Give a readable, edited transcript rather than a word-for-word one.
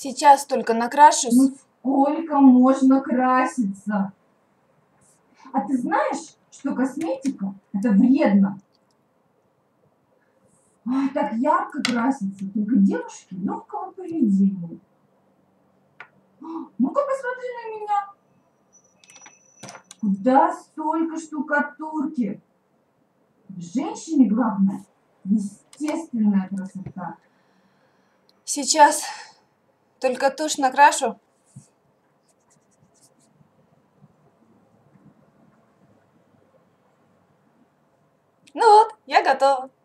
Сейчас только накрашусь. Ну сколько можно краситься? А ты знаешь, что косметика это вредно? Ой, так ярко красятся только девушки легкого поведения. Ну-ка посмотри на меня. Куда столько штукатурки? В женщине главное естественная красота. Сейчас только тушь накрашу. Ну вот, я готова.